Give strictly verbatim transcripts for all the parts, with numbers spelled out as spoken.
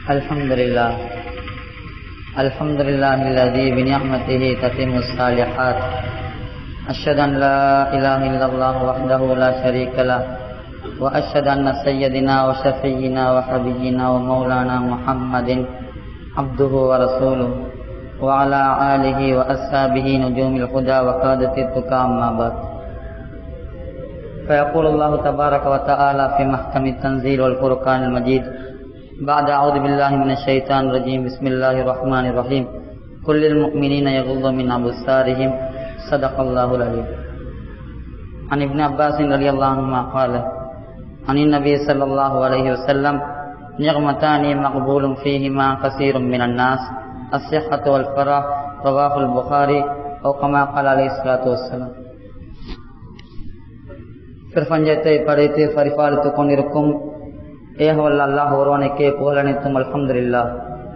الحمد لله الحمد لله الذي بنعمته تتم الصالحات أشهد أن لا إله إلا الله وحده لا شريك له وأشهد أن سيدنا وشفينا وحبيبنا ومولانا محمد عبده ورسوله وعلى آله وأصحابه نجوم الهدى وقادة التقى أما بعد فيقول الله تبارك وتعالى في محكم التنزيل والفرقان المجيد بعد أعوذ بالله من الشيطان الرجيم بسم الله الرحمن الرحيم كل المؤمنين يغضوا من أبصارهم صدق الله العليم. عن ابن عباس رضي الله عنهما قال عن النبي صلى الله عليه وسلم نعمتان مقبول فيهما كثير من الناس الصحة والفراغ رواه البخاري أو كما قال عليه الصلاة والسلام. பிரபஞ்சத்தை படைத்து பரிபாலித்துக் கொண்டிருக்கும் ஏகவல்ல அல்லாஹ் ஒருவனுக்கே புகழ் அனைத்தும் அல்ஹம்துலில்லாஹ்.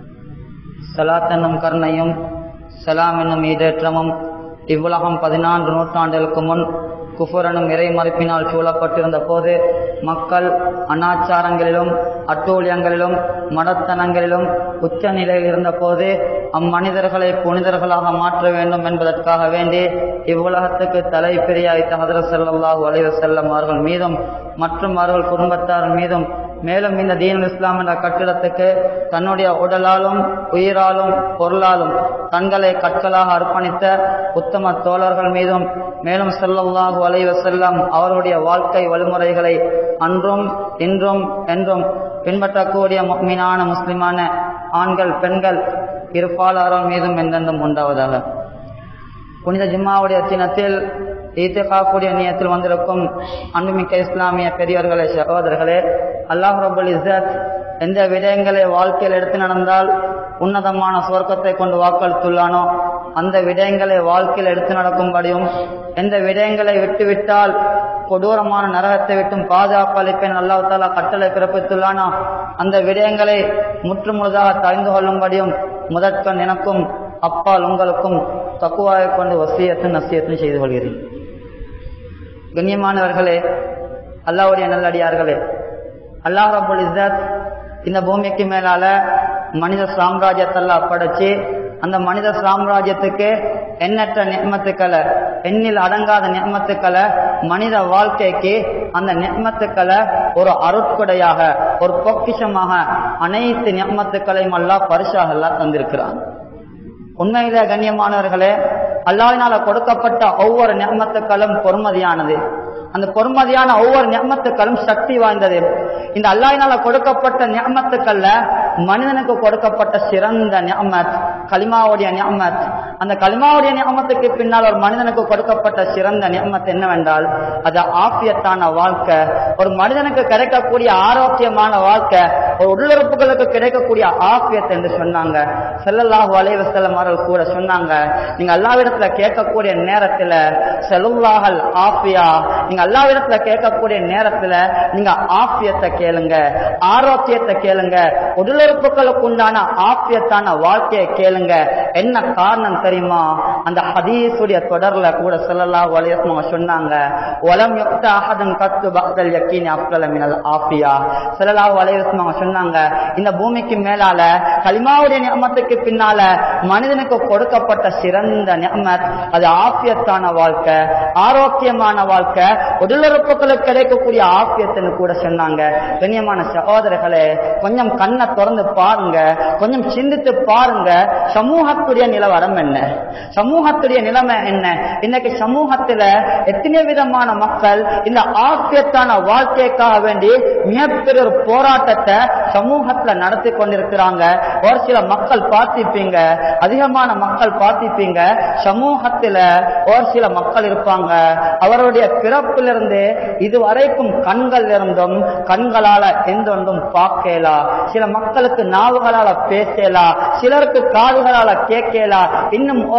ஸலாத் என்னும் கருணையும் சலாம் என்னும் ஈடேற்றமும் இவ்வுலகம் பதினான்கு நூற்றாண்டுகளுக்கு முன் குஃபர் எனும் இறை மறுப்பினால் சூழப்பட்டிருந்த போது மக்கள் அனாச்சாரங்களிலும் அட்டூழியங்களிலும் மடத்தனங்களிலும் உச்ச நிலையில் இருந்த போது அம்மனிதர்களை புனிதர்களாக மாற்ற வேண்டும் என்பதற்காக வேண்டி இவ்வுலகத்துக்கு தலை பிரியாய்த்த ஹதரத் ஸல்லல்லாஹு அலைஹி வஸல்லம் அவர்கள் மீதும் மற்றும் அவர்கள் குடும்பத்தார் மீதும் மேலும் இந்த தீனுல் இஸ்லாம் என்ற கட்டிடத்துக்கு தன்னுடைய உடலாலும் உயிராலும் பொருளாலும் தங்களை கற்களாக அர்ப்பணித்த உத்தம தோழர்கள் மீதும் மேலும் ஸல்லல்லாஹு அலைஹி வஸல்லம் அவருடைய வாழ்க்கை வழிமுறைகளை அன்றும் இன்றும் என்றும் பின்பற்றக்கூடிய முஃமினான முஸ்லிமான ஆண்கள் பெண்கள் இருப்பாளர்கள் மீதும் என்றென்றும் உண்டாவதாக. புனித ஜும்மாவுடைய தினத்தில் ஈத்திகாஃபுடைய நியத்தில் வந்திருக்கும் அன்புமிக்க இஸ்லாமிய பெரியவர்களே சகோதரர்களே, அல்லாஹ் ரப்பல் இஸ்ஸத் எந்த விடயங்களை வாழ்க்கையில் எடுத்து நடந்தால் உன்னதமான சுவர்க்கத்தை கொண்டு வாக்களித்துள்ளானோ அந்த விடயங்களை வாழ்க்கையில் எடுத்து நடக்கும்படியும் எந்த விடயங்களை விட்டுவிட்டால் கொடூரமான நரகத்தை விட்டும் பாதுகாப்பு அளிப்பேன் அல்லாஹ் தஆலா கட்டளை பிறப்பித்துள்ளானோ அந்த விடயங்களை முற்றுமுழுதாக தெரிந்து கொள்ளும்படியும் முதற்கண் எனக்கும் அப்பால் உங்களுக்கும் தக்குவாயை கொண்டு வசியத்தும் நசியத்தும் செய்து கொள்கிறேன். கண்ணியமானவர்களே, அல்லாஹ்வுடைய நல்லடியார்களே, அல்லாஹ் ரப்பல் இஸ்ஸத் இந்த பூமிக்கு மேலால மனித சாம்ராஜ்யத்தெல்லாம் படைச்சு அந்த மனித சாம்ராஜ்யத்துக்கு எண்ணற்ற நிஅமத்துக்களை எண்ணில் அடங்காத நிஅமத்துக்களை மனித வாழ்க்கைக்கு அந்த நிஅமத்துக்களை ஒரு அருட்கொடையாக ஒரு பொக்கிஷமாக அனைத்து நிஅமத்துக்களையும் அல்லாஹ் பரிசாக எல்லாம் தந்திருக்கிறான். உண்மையிலே கண்ணியமானவர்களே, அல்லாஹ்வினால கொடுக்கப்பட்ட ஒவ்வொரு நிஅமத்துக்களும் பொறுமதியானது. அந்த பொறுமதியான ஒவ்வொரு நிஅமத்துக்களும் சக்தி வாய்ந்தது. இந்த அல்லாஹ்வினால கொடுக்கப்பட்ட நிஅமத்துக்கள்ல மனிதனுக்கு கொடுக்கப்பட்ட சிறந்த நிஅமத் கலிமாவுடைய நிஅமத். அந்த கலிமாவுடைய நிஅமத்துக்கு பின்னால் ஒரு மனிதனுக்கு கொடுக்கப்பட்ட சிறந்த நிஅமத் என்னவென்றால் அது ஆஃபியத்தான வாழ்க்கை. ஒரு மனிதனுக்கு கிடைக்கக்கூடிய ஆரோக்கியமான வாழ்க்கை, ஒரு உள்ளுறுப்புகளுக்கு கிடைக்கக்கூடிய ஆஃபியத் என்று சொன்னாங்க. ஸல்லல்லாஹு அலைஹி வஸல்லம் அவர்கள் கூட சொன்னாங்க, நீங்க அல்லாஹ்விடத்துல கேட்கக்கூடிய நேரத்துல ஸல்லல்லாஹல் ஆஃபியா, நீங்க அல்லாஹ்விடத்துல கேட்கக்கூடிய நேரத்துல நீங்க ஆஃபியத்தை கேளுங்க, ஆரோக்கியத்தை கேளுங்க, உடலுறுப்புகளுக்கு உண்டான ஆஃபியத்தான வாழ்க்கையை கேளுங்க. என்ன காரணம் தெரியுமா? அந்த ஹதீஸுடைய தொடர்ல கூட ஸல்லல்லாஹு அலைஹி வஸல்லம் சொன்னாங்க, வலம் யுக்தா அஹதன் கத்து பக்தல் யக்கீன் அஃதல மினல் ஆஃபியா. ஸல்லல்லாஹு அலைஹி வஸல்லம் சொன்னாங்க, இந்த பூமிக்கு மேலால கலிமாவுடைய நிஅமத்துக்கு பின்னால மனிதனுக்கு கொடுக்கப்பட்ட சிறந்த நிஅமத் அது ஆஃபியத்தான வாழ்க்கை, ஆரோக்கியமான வாழ்க்கை, உடலுறுப்புகளுக்கு கிடைக்கக்கூடிய ஆஃபியத்துன்னு கூட சொன்னாங்க. கண்ணியமான சகோதரர்களே, கொஞ்சம் கண்ணை திறந்து பாருங்க, கொஞ்சம் சிந்தித்து பாருங்க, சமூகத்துடைய நிலவரம் என்ன, சமூகத்துடைய நிலைமை என்ன. இன்னைக்கு சமூகத்துல எத்தனை விதமான மக்கள் இந்த ஆஃபியத்தான வாழ்க்கைக்காக வேண்டி மிகப்பெரிய ஒரு போராட்டத்தை சமூகத்துல நடத்தி கொண்டிருக்கிறாங்க. ஒரு சில மக்கள் பார்த்திருப்பீங்க, அதிகமான மக்கள் பார்த்திருப்பீங்க, சமூகத்துல ஒரு சில மக்கள் இருப்பாங்க, அவருடைய பிறப்பிலிருந்து இதுவரைக்கும் கண்கள் இருந்தும் கண்களால எந்த ஒன்றும் பார்க்கலா, சில மக்களுக்கு நாவுகளால பேசலா, சிலருக்கு காதுகளால கேட்கலா, இன்னும் ஒரு சில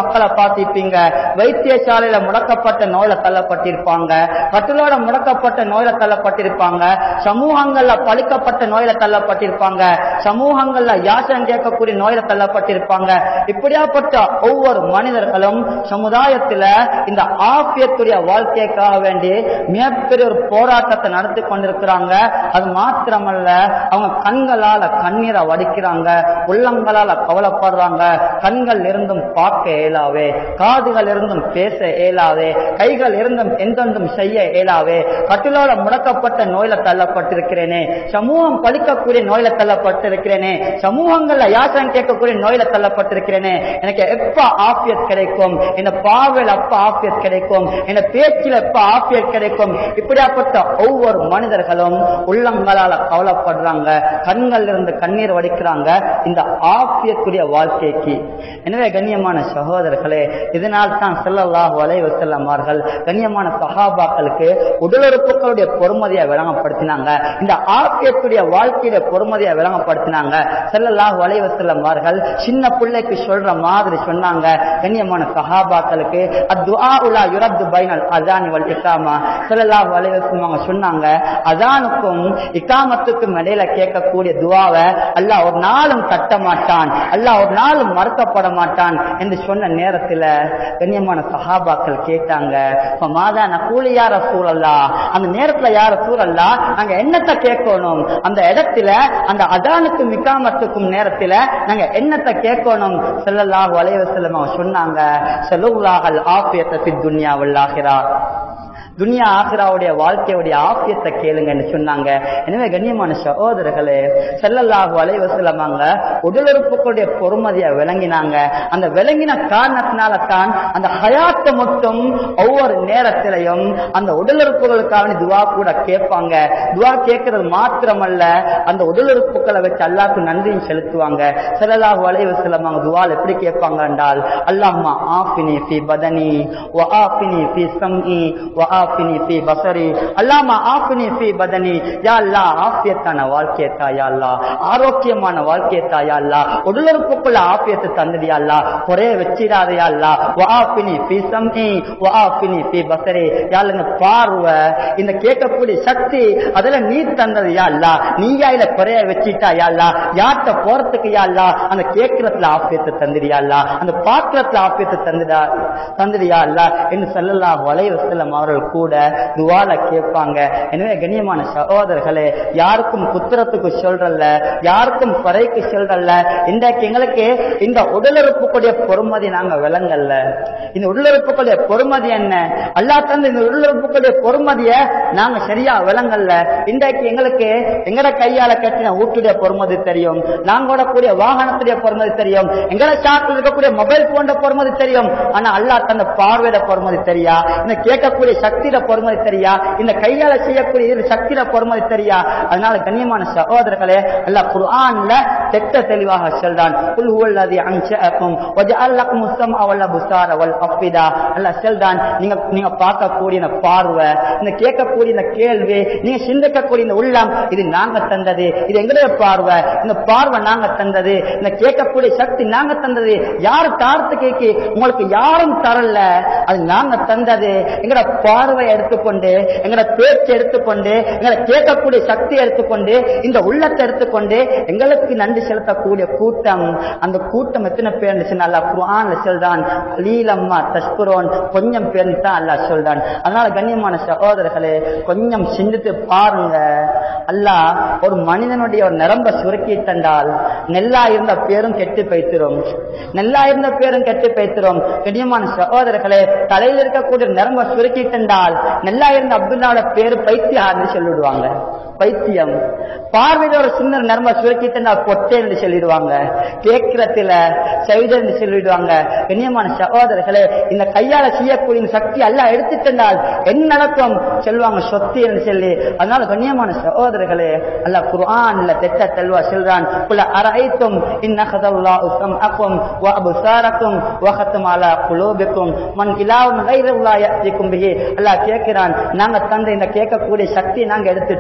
மக்களை பார்த்திருப்பீங்க, வைத்தியசாலையில முடக்கப்பட்ட நோயில தள்ளப்பட்டிருப்பாங்க, கட்டிலோட முடக்கப்பட்ட நோயில தள்ளப்பட்டிருப்பாங்க, சமூகங்கள்ல பழிக்கப்பட்ட நோயில தள்ளப்பட்டிருப்பாங்க, சமூகங்கள்ல யாசகம் கேட்கக்கூடிய நோயில தள்ளப்பட்டிருப்பாங்க. இப்படியாப்பட்ட ஒவ்வொரு மனிதர்களும் சமுதாயத்துல இந்த ஆபியத்துடைய வாழ்க்கைக்காக வேண்டி மிகப்பெரிய ஒரு போராட்டத்தை நடத்தி கொண்டிருக்கிறாங்க. அது மாத்திரமல்ல, அவங்க கண்களால கண்ணீரை வடிக்கிறாங்க, உள்ளங்களால கவலைப்படுறாங்க. கண்கள் இருந்தும் பார்க்க இயலாவே, காதுகள் இருந்தும் பேச இயலாவே, கைகள் இருந்தும் எந்தெந்தும் செய்ய இயலாவே, கட்டிலோட முடக்கப்பட்ட நோயில தள்ளப்பட்டிருக்கிறேனே, சமூகம் பழிக்கக்கூடிய நோயில தள்ளப்பட்டிருக்கிறேனே, சமூகங்கள்ல யாசகம் கேட்கக்கூடிய நோயில தள்ளப்பட்டிருக்கிறேனே. எனக்கு எப்ப ஆபியத் கிடைக்கும், இந்த பார்வையில் எப்ப ஆபியத் கிடைக்கும், இந்த பேச்சில் எப்ப ஆபியத் கிடைக்கும். இப்படியாப்பட்ட ஒவ்வொரு மனிதர்களும் உள்ளங்களால கவலைப்படுறாங்க, கண்கள் இருந்து கண்ணீர் வடிக்கிறாங்க இந்த ஆபியத்துடைய வாழ்க்கைக்கு. எனவே கண்ணியமான சகோதரர்களே, இதனால் தான் ஸல்லல்லாஹு அலைஹி வஸல்லம் அவர்கள் கண்ணியமான சஹாபாக்களுக்கு உடலுறுப்புகளுடைய பொறுமதியை விளங்கப்படுத்தினாங்க, இந்த ஆபியத்துடைய வாழ்க்கையில பொறுமதியை விளங்கப்படுத்தினாங்க. ஸல்லல்லாஹு அலைஹி வஸல்லம் அவர்கள் சின்ன பிள்ளைக்கு சொல்ற மாதிரி சொன்னாங்க கண்ணியமான சஹாபாக்களுக்கு, அத்துஆ லா யுரத்து பைனல் அஸானி வல் இகாமா. ஸல்லல்லாஹு அலைஹி வஸல்லம் சொன்னாங்க, அஸானுக்கும் இகாமத்துக்கும் இடையில கேட்கக்கூடிய துஆவை அல்லாஹ் ஒரு நாளும் தட்ட மாட்டான், அல்லாஹ் ஒரு நாளும் மறுக்கப்பட மாட்டான் என்று சொன்ன நேரத்தில் கண்ணியமான சஹாபாக்கள் கேட்டாங்க, மாதா நகூலு யா ரசூலல்லாஹ், அந்த நேரத்துல யா ரசூலல்லாஹ் நாங்க என்னத்தை கேட்கணும், அந்த இடத்துல அந்த அஸானுக்கும் இகாமத்துக்கும் நேரத்துல நாங்க என்னத்தை கேட்கணும். ஸல்லல்லாஹு அலைஹி வஸல்லம் சொன்னாங்க, ஸல்லல்லாஹல் ஆஃபியத ஃபித் துன்யா வல் ஆখিরা, துனியா ஆகிராவுடைய வாழ்க்கையுடைய ஆபியத்தை கேளுங்கன்னு சொன்னாங்க. எனவே கண்ணியமான சகோதரர்களே, ஸல்லல்லாஹு அலைஹி வஸல்லம் உடலுறுப்புகளுடைய பொறுமதியை விளங்கினாங்க. அந்த விளங்கின காரணத்தினால தான் அந்த ஹயாத்தை மட்டும் ஒவ்வொரு நேரத்திலையும் அந்த உடலுறுப்புகளுக்காக துவா கூட கேட்பாங்க. துவா கேட்கறது மாத்திரமல்ல, அந்த உடலுறுப்புகளை வச்சு அல்லாஹ்வுக்கு நன்றியும் செலுத்துவாங்க. ஸல்லல்லாஹு அலைஹி வஸல்லம் துவால் எப்படி கேட்பாங்க என்றால், அல்லாஹ்மா ஆஃபினி ஃபீ பதனி வ ஆஃபினி ஃபீ சம்இ வ ஆஃபினி ஃபீ பஸரி, அல்லாஹ்மா ஆஃபினி ஃபீ பதனி, யா அல்லாஹ் ஆஃபியத்தான வாழ்க்கையை தா, யா அல்லாஹ் ஆரோக்கியமான வாழ்க்கையை தா, யா அல்லாஹ் உடலுறுப்புக்குள்ள ஆஃபியத்தை தந்துடு, யா அல்லாஹ் குறைய வச்சிடாத, யா அல்லாஹ் வ ஆஃபினி ஃபீ சம்இ வ ஆஃபினி ஃபீ பஸரி, யா அல்லாஹ் இந்த பார்வை, இந்த கேட்கக்கூடிய சக்தி அதுல நீ தந்தது, யா அல்லாஹ் நீங்க இதுல குறைய வச்சிட்டா, யா அல்லாஹ் யார்கிட்ட போறதுக்கு, யா அல்லாஹ் அந்த கேட்கறதுல ஆஃபியத்தை தந்துடு, யா அல்லாஹ் அந்த பார்க்கறதுல ஆஃபியத்தை தந்துடா தந்துடு, யா அல்லாஹ் என்று ஸல்லல்லாஹு அலைஹி வஸல்லம் அவர்கள் கூட துஆல கேட்பாங்க. எனவே கண்ணியமான சகோதரர்களே, யாருக்கும் குத்திரத்துக்கு சொல்றல்ல, யாருக்கும் குறைக்கு சொல்றல்ல, இன்றைக்கு எங்களுக்கு இந்த உடலுறுப்புடைய பொறுமதி நாங்க விளங்கல்ல. இந்த உடலுறுப்புடைய பொறுமதி என்ன, அல்லாஹ் தந்த இந்த உடலுறுப்புடைய பொறுமதிய நாங்க சரியா விளங்கல்ல. இன்றைக்கு எங்களுக்கு எங்கட கையால கட்டின ஊட்டுடைய பொறுமதி தெரியும், நாங்க ஓடக்கூடிய வாகனத்துடைய பொறுமதி தெரியும், எங்கட சாக்கில் இருக்கக்கூடிய மொபைல் போன்ற பொறுமதி தெரியும். ஆனா அல்லாஹ் தந்த பார்வையிட பொறுமதி தெரியா, இந்த கேட்கக்கூடிய சக்தியில பொறுமதி தெரியா, இந்த கையால செய்யக்கூடிய சக்தியில பொறுமதி தெரியா. அதனால கண்ணியமான சகோதரர்களே, அல்லாஹ் குர்ஆன்ல தெட்ட தெளிவாக சொல்றான், குல் ஹுவல்லதி அன்ஷஅக்கும் வஜஅல் லக்குமுஸ் ஸம்அ வல் அப்சார வல் அஃபிதா. அல்லாஹ் சொல்றான், நீங்க நீங்க பார்க்கக்கூடிய இந்த பார்வை, இந்த கேட்கக்கூடிய இந்த கேள்வி, நீங்க சிந்திக்கக்கூடிய இந்த உள்ளம், இது நாங்க தந்தது, இது எங்களுடைய பார்வை, இந்த பார்வை நாங்க தந்தது, இந்த கேட்கக்கூடிய சக்தி நாங்க தந்தது. யாரு தாரத்து கேட்கி உங்களுக்கு யாரும் தரல, அது நாங்க தந்தது. எங்கட பார்வையை எடுத்துக்கொண்டு, எங்கட பேச்சு எடுத்துக்கொண்டு, எங்களை கேட்கக்கூடிய சக்தி எடுத்துக்கொண்டு, இந்த உள்ளத்தை எடுத்துக்கொண்டு எங்களுக்கு நன்றி செலுத்தக்கூடிய கூட்டம், அந்த கூட்டம் எத்தனை பேர் அல்லாஹ் குர்ஆன்ல சொல்றான், கலீலம்மா தஷ்குரோன், கொஞ்சம் பேர் தான் அல்லாஹ் சொல்றான். அதனால கண்ணியமான சகோதரர்களே, கொஞ்சம் சிந்தித்து பாருங்க. அல்லாஹ் ஒரு மனிதனுடைய ஒரு நரம்ப சுருக்கி தந்தால் நெல்லா இருந்த பேரும் கெட்டு பைத்திரும், நெல்லா இருந்த பேரும் கெட்டு பைத்திரும். கண்ணியமான சகோதரர்களே, தலையில் இருக்கக்கூடிய நரம்ப சுருக்கி தந்தால் நெல்லா இருந்த அப்துல்லாவோட பேரு பைத்தியம் சொல்லிடுவாங்க, பைத்தியம். பார்வையில ஒரு சின்ன நரம்ப சுருக்கி தந்தால் பொட்டை என்று சொல்லிடுவாங்க, கேட்கிறதுல சைதர் என்று சொல்லிடுவாங்க. கண்ணியமான சகோதரர்களே, இந்த கையால செய்யக்கூடிய சக்தி எல்லாம் எடுத்துட்டால் என்ன நடக்கும் சொல்லுவாங்க, சொத்து என்று சொல்லி. அதனால கண்ணியமான சகோதரர்களே, அல்லாஹ் குர்ஆன்ல தெட்ட தெளிவா சொல்றான், குல் அரைத்தும் இன் அகதல்லாஹு ஸம்அக்கும் வ அப்சாரக்கும் வ கதம அலா குலூபிக்கும் மன் இலாஹுன் கைருல்லாஹி யஅதிகும் பிஹி. அல்லாஹ் கேட்கிறான், நாங்க தந்த இந்த கேட்கக்கூடிய சக்தி நாங்க எடுத்துட்டோம்,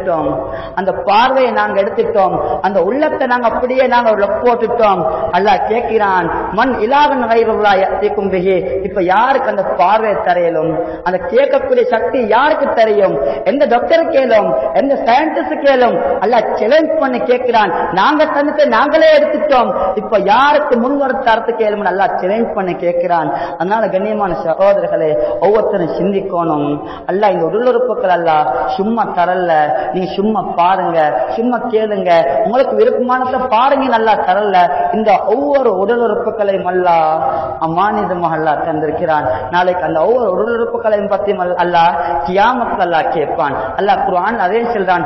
அந்த பார்வையை நாங்க எடுத்துட்டோம், அந்த உள்ளத்தை நாங்க அப்படியே நாங்க போட்டுட்டோம். அல்லாஹ் கேட்கிறான், மண் இலாகன் கைருக்கும் பிகி. இப்ப யாருக்கு அந்த பார்வையை தரையலும், அந்த கேட்கக்கூடிய சக்தி யாருக்கு தெரியும்? எந்த டாக்டர் கேளும், எந்த சயின்டிஸ்ட் கேளும். அல்லாஹ் சேலஞ்ச் பண்ணி கேட்கிறான், நாங்க தந்துட்டு நாங்களே எடுத்துட்டோம், இப்ப யாருக்கு முன்வர தரத்து கேளும் அல்லாஹ் சேலஞ்ச் பண்ணி கேட்கிறான். அதனால கண்ணியமான சகோதரர்களே, ஒவ்வொருத்தரும் சிந்திக்கணும். அல்லாஹ் இந்த உடலுறுப்புகள் அல்லாஹ் சும்மா தரல, நீங்க சும்மா பாருங்க, சும்மா கேளுங்க, உங்களுக்கு விருப்பமானதை பாருங்க, நல்லா தரல. இந்த ஒவ்வொரு உடல் உறுப்புகளையும் அல்லாஹ் அமானிதமாக அல்லாஹ் தந்திருக்கிறான். நாளைக்கு அந்த ஒவ்வொரு உடல் உறுப்புகளையும் பத்தி அல்லாஹ் கியாமத்தில் அல்லாஹ் கேட்பான். அல்லாஹ் குர்ஆன் அதே சொல்றான்,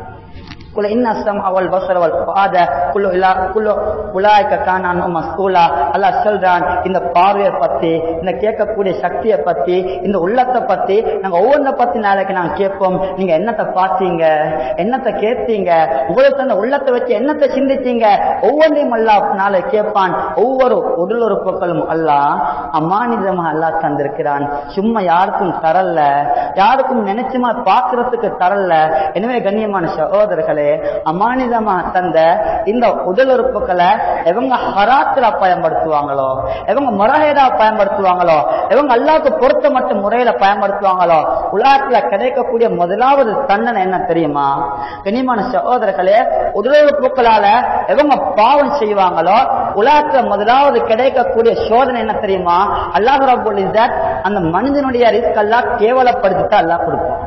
குல இன்ன ஸம்அ வல் பஸர வல் ஃபுஆத குல்லு இலா குல்லு உலாயிக கான அன்ஹு மஸ்ஊலா. அல்லாஹ் சொல்றான், இந்த பார்வையை பத்தி, இந்த கேட்கக்கூடிய சக்தியை பத்தி, இந்த உள்ளத்தை பத்தி நாங்க ஒவ்வொன்றை பத்தி நாளைக்கு நாங்க கேட்போம். நீங்க என்னத்தை பார்த்தீங்க, என்னத்தை கேட்டீங்க, உங்களுக்கு அந்த உள்ளத்தை வச்சு என்னத்தை சிந்திச்சீங்க, ஒவ்வொன்றையும் அல்லாஹ் நாளை கேட்பான். ஒவ்வொரு உடல் உறுப்புகளும் அல்லாஹ் அமானிதமா அல்லாஹ் தந்திருக்கிறான். சும்மா யாருக்கும் தரல, யாருக்கும் நினைச்சுமா பாக்குறதுக்கு தரல. எனவே கண்ணியமான சகோதரர்களே, அமானிதமா தந்த இந்த உடல் உறுப்புகளை எவங்க ஹராத்துல பயன்படுத்துவாங்களோ, எவங்க முறையீடா பயன்படுத்துவாங்களோ, எவங்க அல்லாஹ்வுக்கு பொருத்தமற்ற முறையில பயன்படுத்துவாங்களோ, உலகத்துல கிடைக்கக்கூடிய முதலாவது தண்டனை என்ன தெரியுமா? கண்ணியமான சகோதரர்களே, உடல் உறுப்புகளால எவங்க பாவம் செய்வாங்களோ, உலகத்துல முதலாவது கிடைக்கக்கூடிய சோதனை என்ன தெரியுமா? அல்லாஹ் ரப்பல் இஸ்ஸத் அந்த மனிதனுடைய ரிஸ்க் அல்லாஹ் கேவலப்படுத்திட்டு அல்லாஹ் கொடுப்பான்.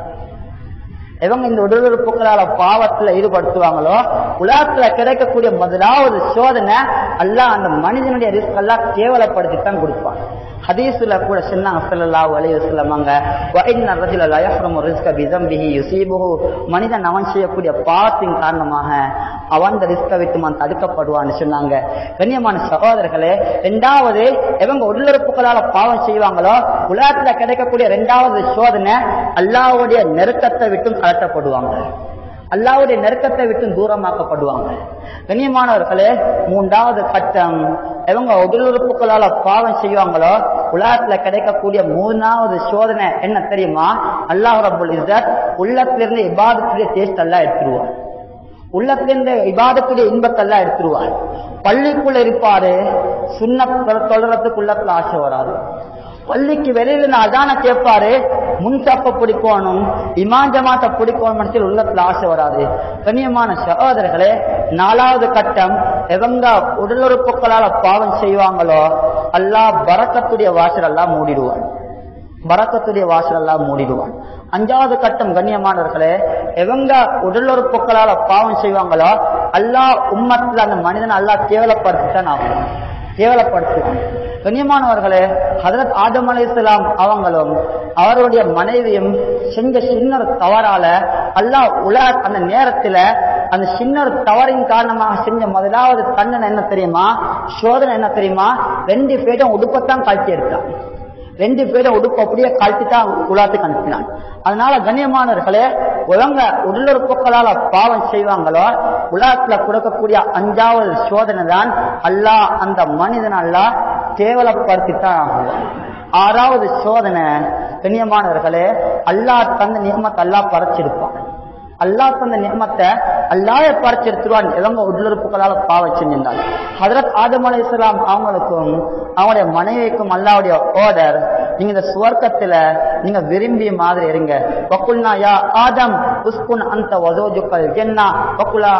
எவங்க இந்த உடல் உறுப்புகளால பாவத்துல ஈடுபடுத்துவாங்களோ, உலகத்துல கிடைக்கக்கூடிய முதலாவது சோதனை அல்லாஹ் அந்த மனிதனுடைய ரிஸ்க் எல்லாம் கேவலப்படுத்தித்தான் கொடுப்பான். ஹதீஸ்ல கூட சொன்னாங்க ஸல்லல்லாஹு அலைஹி வஸல்லம், வ இன்ன ரஜுல லா யஹ்ரமு ரிஸ்க பிஸம்பிஹி யுஸீபுஹு. மனிதன் அவன் செய்யக்கூடிய பாவத்தின் காரணமாக அவன் அந்த ரிஸ்கை விட்டு அவன் தடுக்கப்படுவான்னு சொன்னாங்க. கண்ணியமான சகோதரர்களே, இரண்டாவது எவங்க உடலுறுப்புகளால பாவம் செய்வாங்களோ, உலகத்துல கிடைக்கக்கூடிய இரண்டாவது சோதனை அல்லாஹ்வுடைய நெருக்கத்தை விட்டும் கலட்டப்படுவாங்க, அல்லாஹ்வுடைய நெருக்கத்தை விட்டு தூரமாக்கப்படுவாங்க. கண்ணியமானவர்களே, மூன்றாவது கட்டம் எவங்க உடல் உறுப்புகளால பாவம் செய்வாங்களோ, உலகத்துல கிடைக்கக்கூடிய மூணாவது சோதனை என்ன தெரியுமா? அல்லாஹ் ரப்பல் இஸ்ஸத் உள்ளத்திலிருந்து இபாதத்துடைய டேஸ்ட் எல்லாம் எடுத்துருவான், உள்ளத்திலிருந்து இபாதத்துடைய இன்பத்தை எல்லாம் எடுத்துருவான். பள்ளிக்குள்ள இருப்பாரு, சுன்னத் தொடரத்துக்கு உள்ளத்துல ஆசை வராது. பள்ளிக்கு வெளியில அதான கேட்பாரு, முன்சப்ப பிடிக்கணும், இமாம் ஜமாத்தை பிடிக்கணும், உள்ளத்துல ஆசை வராது. கண்ணியமான சகோதரர்களே, நாலாவது கட்டம் எவங்க உடலுறுப்புகளால பாவம் செய்வாங்களோ, அல்லாஹ் பரக்கத்துடைய வாசல் எல்லாம் மூடிடுவான், பரக்கத்துடைய வாசல் எல்லாம் மூடிடுவான். அஞ்சாவது கட்டம் கண்ணியமானவர்களே, எவங்க உடலுறுப்புகளால பாவம் செய்வாங்களோ, அல்லாஹ் உம்மத்துல அந்த மனிதனை அல்லாஹ் கேவலப்படுத்தித்தான் ஆகும், கேவலப்படுத்துவான். கண்ணியமானவர்களே, ஹஜ்ரத் ஆதம் அலைஹிஸ்ஸலாம் அவங்களும் அவருடைய மனைவியும் செஞ்ச சின்ன தவறால அல்லாஹ் உலக அந்த நேரத்துல அந்த சின்ன தவறின் காரணமாக செஞ்ச முதலாவது தண்டனை என்ன தெரியுமா? சோதனை என்ன தெரியுமா? ரெண்டு பேரும் உடுப்பத்தான் கழட்டி எடுத்தான், ரெண்டு பேரும் உடுப்பு அப்படியே கழட்டி தான் உலகத்துக்கு அனுப்பினான். அதனால கண்ணியமானவர்களே, உலக உடலுறுப்புகளால பாவம் செய்வாங்களோ, உலகத்துல கொடுக்கக்கூடிய அஞ்சாவது சோதனை தான் அல்லாஹ் அந்த மனிதன் அல்லாஹ் கேவலப்படுத்தித்தான் ஆகுவான். ஆறாவது சோதனை கண்ணியமானவர்களே, அல்லாஹ் தந்த நியமத்தை அல்லாஹ் பறைச்சிருப்பான், அல்லாஹ் தந்த நியமத்தை அல்லாஹ் பறைச்செடுத்துருவான் எவங்க உடலுறுப்புகளால பாவம் செஞ்சிருந்தாங்க. ஹஜ்ரத் ஆதம் அலைஹிஸ்ஸலாம் அவங்களுக்கும் அவங்களுடைய மனைவிக்கும் அல்லாஹ்வுடைய ஆர்டர், நீங்க இந்த சுவர்க்கத்துல நீங்க விரும்பிய மாதிரி இருங்க. வகுல்னா யா ஆதம் உஸ்குன் அன்த வஸௌஜுகல் ஜன்னா வகுலா.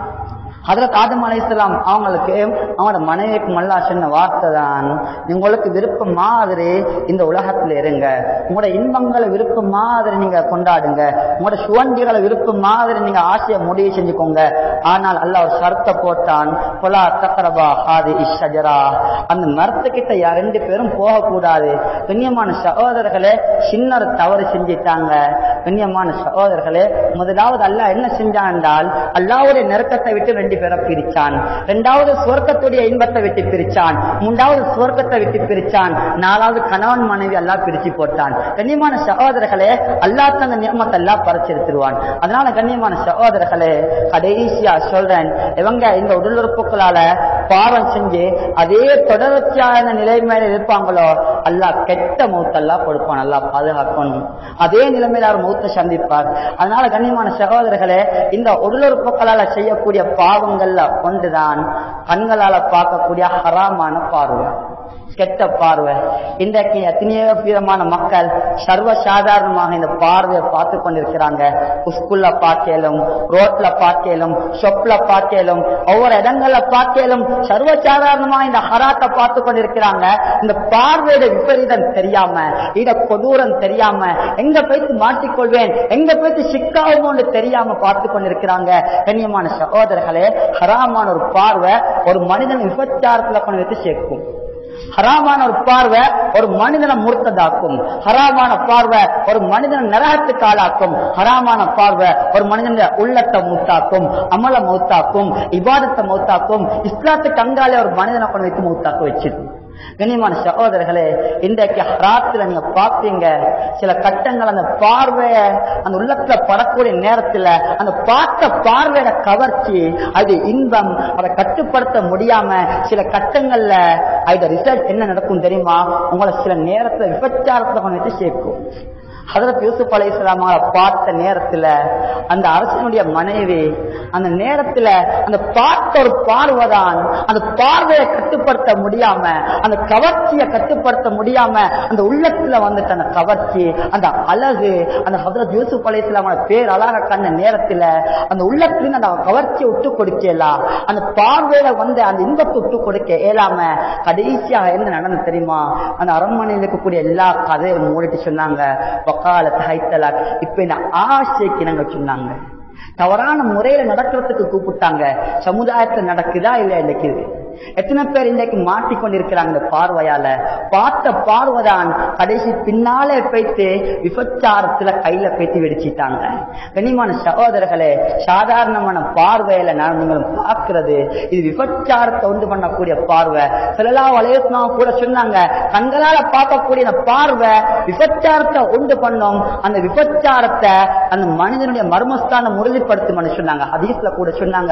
ஹஜ்ரத் ஆதம் அலைஹிஸ்ஸலாம் அவங்களுக்கு அவங்களோட மனைவிக்கும் அல்லாஹ் சொன்ன வார்த்தை தான், உங்களுக்கு விருப்பம் மாதிரி இந்த உலகத்துல இருங்க, உங்களோட இன்பங்களை விருப்பம் மாதிரி நீங்க கொண்டாடுங்க, உங்களோட சுவண்டிகளை விருப்பம் மாதிரி நீங்க ஆசையை முடிவு செஞ்சுக்கோங்க. ஆனால் அல்லாஹ் ஒரு ஷர்த்தை போட்டான், ஃபலா தக்ரபா ஹாதிஹி ஷஜரா, அந்த மரத்துக்கிட்ட யார் ரெண்டு பேரும் போகக்கூடாது. கண்ணியமான சகோதரர்களே, சின்ன தவறு செஞ்சிட்டாங்க. கண்ணியமான சகோதரர்களே, முதலாவது அல்லாஹ் என்ன செஞ்சான் என்றால், அல்லாஹ்வுடைய நெருக்கத்தை விட்டு ரெண்டு பேரை பிரிச்சான், இரண்டாவது சுவர்க்கத்துடைய இன்பத்தை விட்டு பிரிச்சான், மூன்றாவது சுவர்க்கத்தை விட்டு பிரிச்சான், நாலாவது கணவன் மனைவி அல்லாஹ் பிரிச்சு போட்டான். கண்ணியமான சகோதரர்களே, அல்லாஹ் தந்த நியமத்தை எல்லாம் பறிச்செடுத்துருவான். அதனால கண்ணியமான சகோதரர்களே, கடைசியா சொல்றேன், இவங்க இந்த உடலுறுப்புகளால பாவம் செஞ்சு அதே தொடர்ச்சியான நிலைமையில இருப்பாங்களோ அல்லாஹ் கெட்ட மௌத்தல்லா கொடுப்பான். அல்லாஹ் பாதுகாக்கணும். அதே நிலைமையில அவர் மௌத்தை சந்திப்பார். அதனால கண்ணியமான சகோதரர்களே, இந்த உடலுறுப்புகளால செய்யக்கூடிய பாவங்கள்ல ஒன்றுதான் கண்களால பார்க்கக்கூடிய ஹராமான பார்வை, கெட்ட பார்வை. இன்றைக்கு எத்தனையோ விதமான மக்கள் சர்வ சாதாரணமாக இந்த பார்வையை பார்த்து கொண்டிருக்கிறாங்க. ஸ்கூல்ல பார்க்கலும், ரோட்ல பார்க்கலும், ஷொப்ல பார்க்கலும், ஒவ்வொரு இடங்கள்ல பார்க்கலும் சர்வ சாதாரணமா இந்த ஹராத்தை பார்த்து கொண்டிருக்கிறாங்க. இந்த பார்வையோட விபரீதம் தெரியாம, இத கொடூரம் தெரியாம, எங்க போய்த்து மாட்டிக்கொள்வேன், எங்க போய்த்து சிக்காவுமோன்னு தெரியாம பார்த்து கொண்டிருக்கிறாங்க. கண்ணியமான சகோதரர்களே, ஹராமான ஒரு பார்வை ஒரு மனிதன் விபச்சாரத்துல கொண்டு வைத்து சேர்க்கும். ஹராமான ஒரு பார்வை ஒரு மனிதனை முர்த்ததாக்கும். ஹராமான பார்வை ஒரு மனிதனை நரகத்துக்கு ஆளாக்கும். ஹராமான பார்வை ஒரு மனிதன உள்ளத்தை மௌத்தாக்கும், அமல மௌத்தாக்கும், இபாதத்தை மௌத்தாக்கும், இஸ்லாத்துக்கு அங்காலே ஒரு மனிதனை கொண்டு வைத்து மௌத்தாக்க வச்சிருக்கும். கண்ணியமான சகோதரர்களே, இன்றைக்கு ஹராத்துல நீங்க பாப்பீங்க சில கட்டங்கள் அந்த பார்வைய அந்த உள்ளத்துல படக்கூடிய நேரத்துல அந்த பார்த்த பார்வையோட கவர்ச்சி, அது இன்பம், அதை கட்டுப்படுத்த முடியாம சில கட்டங்கள்ல அது ரிசல்ட் என்ன நடக்கும் தெரியுமா? உங்களை சில நேரத்துல விபச்சாரத்துல கொண்டு வச்சு சேர்க்கும். ஹஜ்ரத் யூசுப் அலைஹிஸ்ஸலாம் பார்த்த நேரத்துல அந்த அரசனுடைய மனைவி அந்த நேரத்துல அந்த பார்த்த ஒரு பார்வைதான் அந்த பார்வையை கட்டுப்படுத்த முடியாம, அந்த கவர்ச்சியை கட்டுப்படுத்த முடியாம அந்த உள்ளத்துல வந்துட்டு அந்த கவர்ச்சி, அந்த அழகு, அந்த ஹஜ்ரத் யூசுப் அலைஹிஸ்ஸலாம் பேர் அழக கண்ட நேரத்துல அந்த உள்ளத்துல அந்த கவர்ச்சியை விட்டு கொடுக்கலாம், அந்த பார்வையில வந்து அந்த இன்பத்தை விட்டு கொடுக்க இயலாம கடைசியாக என்ன நடந்து தெரியுமா? அந்த அரண்மனையில் இருக்கக்கூடிய எல்லா கதையும் மூடிட்டு சொன்னாங்க, இப்ப இந்த ஆசைக்கு நாங்க சொன்னாங்க. தவறான முறையில நடக்கிறதுக்கு கூப்பிட்டாங்க. சமுதாயத்துல நடக்குதா இல்ல இன்னைக்கு? எத்தனை பேர் இன்றைக்கு மாட்டிக்கொண்டிருக்கிறாங்க இந்த பார்வையால? பார்த்த பார்வைதான் கடைசி பின்னாலே போய்த்து விபச்சாரத்துல கையில போய்த்து வெடிச்சிட்டாங்க. கண்ணியமான சகோதரர்களே, சாதாரணமான பார்வையில நான் நீங்களும் பார்க்கிறது இது விபச்சாரத்தை உண்டு பண்ணக்கூடிய பார்வை. ஸல்லல்லாஹு அலைஹி வஸல்லம் கூட சொன்னாங்க, கண்களால பார்க்கக்கூடிய பார்வை விபச்சாரத்தை உண்டு பண்ணும், அந்த விபச்சாரத்தை அந்த மனிதனுடைய மர்மஸ்தானம் உறுதிப்படுத்தும் சொன்னாங்க. ஹதீஸ்ல கூட சொன்னாங்க,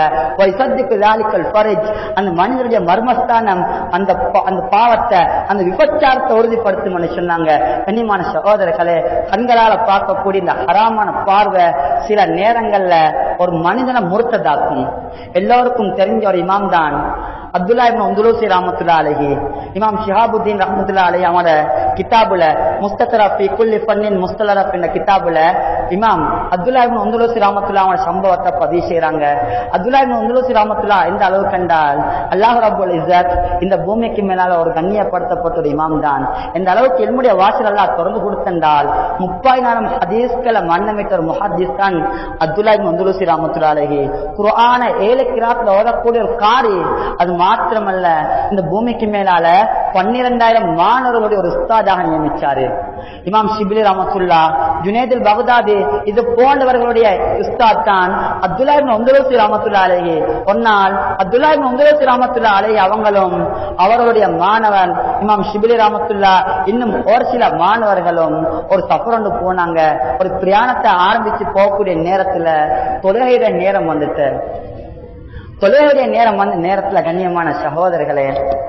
அந்த மனிதனுடைய மர்மஸ்தானம் அந்த அந்த பாவத்தை அந்த விபச்சாரத்தை உறுதிப்படுத்தும் சொன்னாங்க. கண்ணியமான சகோதரர்களே, கண்களால பார்க்கக்கூடிய இந்த ஹராமான பார்வை சில நேரங்கள்ல ஒரு மனிதனை முர்த்ததாக்கும். எல்லோருக்கும் தெரிஞ்ச ஒரு இமாம் தான் அப்துல்லா இப்னு உந்துலூசி ரஹ்மத்துல்லாஹி அலைஹி. இமாம் ஷிஹாபுத்தீன் ரஹ்மத்துல்லாஹி அலைஹி அவரோட கிதாபுல முஸ்தத்ரஃப் ஃபீ குல்லி ஃபன்னின் முஸ்தலரஃப் என்ற கிதாபுல இமாம் அப்துல்லா இப்னு உந்துலூசி ரஹ்மத்துல்லாஹி அவரோட சம்பவத்தை பதிவு செய்றாங்க. அப்துல்லா இப்னு உந்துலூசி ரஹ்மத்துல்லாஹி எந்த அளவு கண்டால் அல்லாஹ் ரப்பல் இஸ்ஸத் இந்த பூமிக்கு மேலால ஒரு கண்ணியப்படுத்தப்பட்ட ஒரு இமாம் தான். இந்த அளவுக்கு இல்முடைய வாசல் அல்லாஹ் திறந்து கொடுத்தால் முப்பதாயிரம் ஹதீஸ்களை மன்னமிட்ட ஒரு முஹத்திஸ் தான் அப்துல்லா இப்னு உந்துலூசி ரஹ்மத்துல்லாஹி அலைஹி. குர்ஆனை ஏழு கிராத்ல ஓதக்கூடிய ஒரு காரி. அது மாத்திரமல்ல, இந்த பூமிக்கு மேலால பன்னிரண்டாயிரம் மாணவர்களுடைய ஒரு உஸ்தாதாக நியமிச்சாரு. இமாம் ஷிபிலி ரஹ்மத்துல்லா, ஜுனைதுல் பக்தாதி இது போன்றவர்களுடைய உஸ்தாத் தான் அப்துல்லா இப்னு உந்துலூசி ரஹ்மத்துல்லாஹி அலைஹி. ஒரு நாள் அப்துல்லா இப்னு உந்துலூசி ரஹ்மத்துல்லாஹி அலைஹி அவங்களும் அவர்களுடைய மாணவன் இமாம் ஷிபிலி ரஹ்மத்துல்லா இன்னும் ஒரு சில மாணவர்களும் ஒரு சஃபர் ஒன்று போனாங்க. ஒரு பிரயாணத்தை ஆரம்பிச்சு போகக்கூடிய நேரத்துல தொழுகையுடைய நேரம் வந்துட்டு தொழுகையுடைய நேரம் வந்து நேரத்துல கண்ணியமான சகோதரர்களே,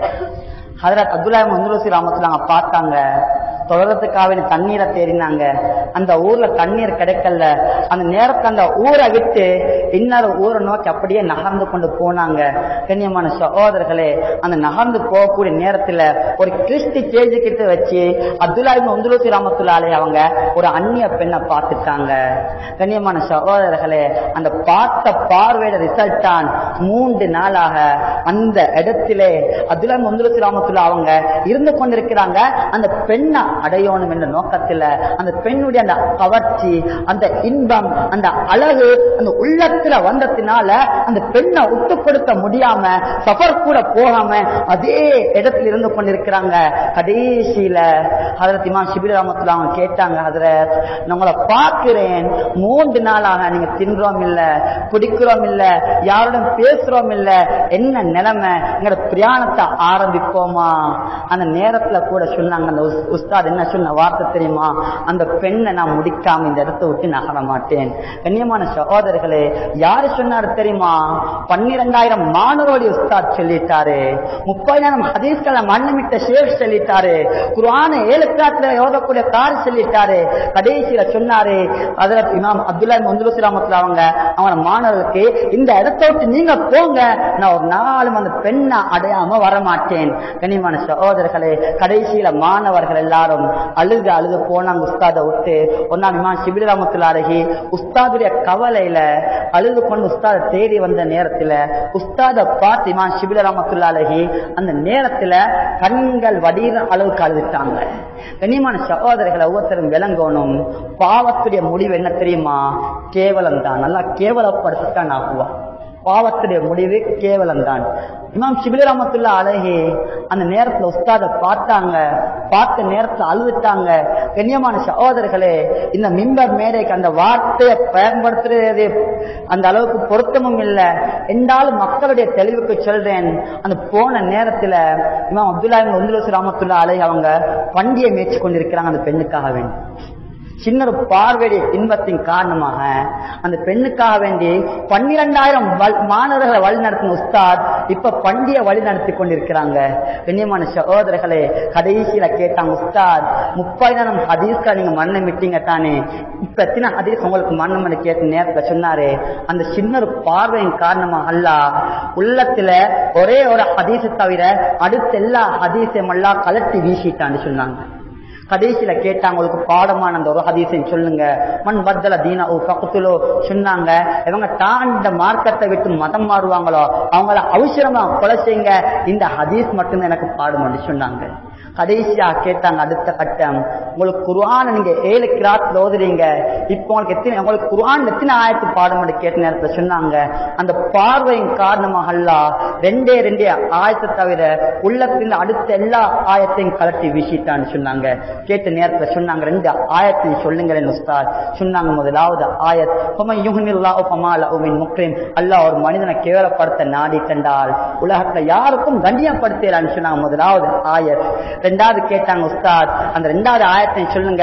ஹஜ்ரத் அப்துல்லா இப்னு உந்துலூசி ரஹ்மத்துல்லாஹி பார்த்தாங்க. தொழுறதுக்காக தண்ணீரை தேடினாங்க. அந்த ஊர்ல தண்ணீர் கிடைக்கல. அந்த நேரத்தை அந்த ஊரை விட்டு இன்னொரு ஊரை நோக்கி அப்படியே நகர்ந்து கொண்டு போனாங்க. கண்ணியமான சகோதரர்களே, அந்த நகர்ந்து போகக்கூடிய நேரத்துல ஒரு கிறிஸ்டி கேஜி கிட்ட வச்சு அப்துல்லா இப்னு உந்துலூசி ரஹ்மத்துல்லாஹி அலைஹி அவங்க ஒரு அந்நிய பெண்ணை பார்த்துட்டாங்க. கண்ணியமான சகோதரர்களே, அந்த பார்த்த பார்வையோட ரிசல்ட் தான் மூன்று நாளாக அந்த இடத்திலே அப்துல்லா இப்னு உந்துலூசி ரஹ்மத்துல்லாஹி அவங்க இருந்து கொண்டிருக்கிறாங்க. அந்த பெண்ணை அடையணும் என்ற நோக்கத்துல அந்த பெண்ணுடைய அந்த கவர்ச்சி, அந்த இன்பம், அந்த அழகு அந்த உள்ளத்துல வந்ததுனால அந்த பெண்ணை விட்டு கொடுக்க முடியாம சஃபர் கூட போகாம அதே இடத்துல இருந்து கொண்டிருக்கிறாங்க. கடைசியில ஹஜ்ரத் இமாம் ஷிபிலி ரஹ்மத்துல்லாஹி அவங்க கேட்டாங்க, ஹஜ்ரத் நான் உங்களை பார்க்கிறேன், மூன்று நாளாக நீங்க தின்றோம் இல்ல, குடிக்கிறோம் இல்ல, யாருடன் பேசுறோம் இல்ல, என்ன நிலைமை, எங்களோட பிரயாணத்தை ஆரம்பிப்போமா? அந்த நேரத்துல கூட சொன்னாங்க அந்த உஸ்தாத் உஸ்தாத் என்ன சொன்ன வார்த்தை தெரியுமா, அந்த பெண்ணை நான் முடிக்காம இந்த இடத்தை விட்டு நகர மாட்டேன். கண்ணியமான சகோதரர்களே, யாரு சொன்னாரு தெரியுமா, பன்னிரெண்டாயிரம் மாணவர்களுடைய உஸ்தாத் சொல்லிட்டாரு, முப்பதாயிரம் ஹதீஸ்களை மண்ணமிட்ட ஷேக் சொல்லிட்டாரு, குர்ஆனை ஏழு காத்துல ஓதக்கூடிய கார் சொல்லிட்டாரு. கடைசியில சொன்னாரு ஹஜ்ரத் இமாம் அப்துல்லா மந்துலுசி ரஹ்மத்துல்லாஹி அவங்க அவன மாணவர்களுக்கு, இந்த இடத்தை விட்டு நீங்க போங்க, நான் ஒரு நாளும் அந்த பெண்ணை அடையாம வரமாட்டேன். கண்ணியமான சகோதரர்களே, கடைசியில மாணவர்கள் எல்லாரும் அழுது அழுது போனாங்க உஸ்தாதை விட்டு. ஒரு நாள் இமாம் ஷிபிலி ரஹ்மத்துல்லாஹி அலைஹி உஸ்தாதுடைய கவலையில அழுது கொண்டு உஸ்தாதை தேடி வந்த நேரத்துல உஸ்தாதை பார்த்து இமாம் ஷிபிலி ரஹ்மத்துல்லாஹி அலைஹி அந்த நேரத்துல கண்கள் வடிகிற அளவுக்கு அழுதுட்டாங்க. கண்ணியமான சகோதரர்களை ஒவ்வொருத்தரும் விளங்கணும், பாவத்துடைய முடிவு என்ன தெரியுமா, கேவலம் தான். நல்லா கேவலப்படுத்திட்டான் ஆகுவா. பாவத்துடைய முடிவு கேவலம் தான். இமாம் ஷிபிலி ரஹ்மத்துல்லாஹி அலைஹி அந்த நேரத்துல உஸ்தாத பார்த்தாங்க, பார்த்த நேரத்துல அழுதுட்டாங்க. கண்ணியமான சகோதரர்களே, இந்த மிம்பர் மேடைக்கு அந்த வார்த்தையை பயன்படுத்துறது அந்த அளவுக்கு பொருத்தமும் இல்லை என்றாலும் மக்களுடைய தெளிவுக்கு சொல்றேன். அந்த போன நேரத்துல இமாம் அப்துல்லா மந்துலுசி ரஹ்மத்துல்லாஹி அலைஹி அவங்க பண்டிகை மேய்ச்சி கொண்டிருக்கிறாங்க அந்த பெண்ணுக்காக வேண்டி. சின்ன ஒரு பார்வையுடைய இன்பத்தின் காரணமாக அந்த பெண்ணுக்காக வேண்டி பன்னிரெண்டாயிரம் மாணவர்களை வழி நடத்தின உஸ்தாத் இப்ப பண்டிகை வழி நடத்தி கொண்டிருக்கிறாங்க. கண்ணியமான சகோதரர்களே, கடைசியில கேட்டாங்க, உஸ்தாத் முப்பதாயிரம் ஹதீஸ்களை நீங்க மண்ணம் விட்டீங்க தானே, இப்ப எத்தனை ஹதீஸ் உங்களுக்கு மண்ணம் பண்ணி கேட்ட நேரத்துல சொன்னாரு, அந்த சின்ன ஒரு பார்வையின் காரணமாக அல்லாஹ் உள்ளத்துல ஒரே ஒரு ஹதீஸை தவிர அடுத்த எல்லா ஹதீஸையும் எல்லாம் கலட்டி வீசிட்டான்னு சொன்னாங்க. கடைசியில கேட்டாங்க, உங்களுக்கு பாடமான அந்த ஒரு ஹதீஸை சொல்லுங்க. மண் பத்தல தீனா ஓ பக்கத்துலோ சொன்னாங்க, இவங்க தாண்ட மார்க்கத்தை விட்டு மதம் மாறுவாங்களோ அவங்கள அவசரமா கொலை செய்யுங்க, இந்த ஹதீஸ் மட்டும்தான் எனக்கு பாடம் சொன்னாங்க. கடைசியா கேட்டாங்க, அடுத்த கட்டம், உங்களுக்கு குர்ஆன் நீங்க ஏழு கிராத் ஓதுறீங்க, இப்போ உங்களுக்கு எத்தனை உங்களுக்கு குர்ஆன் எத்தனை ஆயத்து பாடம் கேட்ட நேரத்துல சொன்னாங்க, அந்த பார்வையின் காரணமாக அல்லாஹ் ரெண்டே ரெண்டே ஆயத்தை தவிர உள்ளத்தின் அடுத்த எல்லா ஆயத்தையும் கலட்டி வீசிட்டான்னு சொன்னாங்க. கேட்ட நேரத்துல சொன்னாங்க, ரெண்டு ஆயத்தையும் சொல்லுங்களேன் உஸ்தாத். சொன்னாங்க, முதலாவது ஆயத், அல்லாஹ் ஒரு மனிதனை கேவலப்படுத்த நாடி தந்தால் உலகத்துல யாருக்கும் கண்ணியப்படுத்தலான்னு சொன்னாங்க, முதலாவது ஆயத். ரெண்டாவது கேட்டாங்க, உஸ்தாத் அந்த ரெண்டாவது ஆயத்தை சொல்லுங்க,